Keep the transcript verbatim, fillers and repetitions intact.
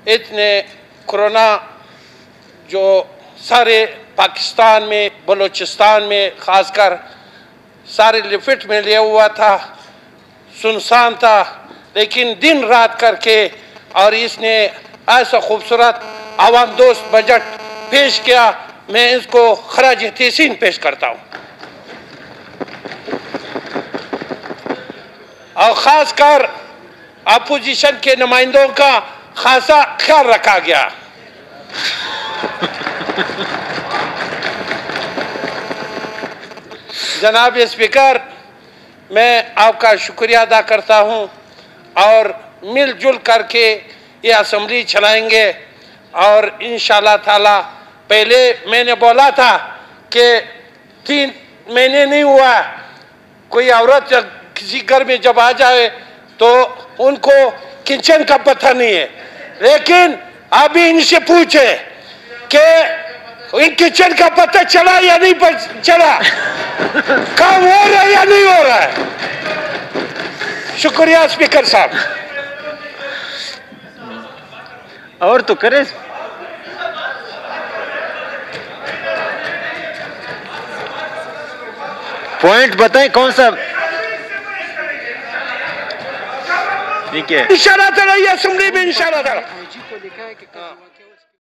इतने कोरोना जो सारे पाकिस्तान में, बलूचिस्तान में खासकर सारे लिफिट में लिया हुआ था, सुनसान था, लेकिन दिन रात करके और इसने ऐसा खूबसूरत आवाम दोस्त बजट पेश किया। मैं इसको खराज तहसीन पेश करता हूँ और खासकर अपोजिशन के नुमाइंदों का खासा ख्याल रखा गया। जनाब स्पीकर, मैं आपका शुक्रिया अदा करता हूं और मिलजुल करके ये असेंबली चलाएंगे और इंशाल्लाह ताला। पहले मैंने बोला था कि तीन महीने नहीं हुआ, कोई औरत किसी घर में जब आ जाए तो उनको किचन का पता नहीं है, लेकिन अभी इनसे पूछे कि इन किचन का पता चला या नहीं चला, काम हो रहा है या नहीं हो रहा है। शुक्रिया स्पीकर साहब। और तो करे पॉइंट बताएं कौन सा। ठीक है, इंशाल्लाह ताला ये असेंबली में इंशाल्लाह ताला।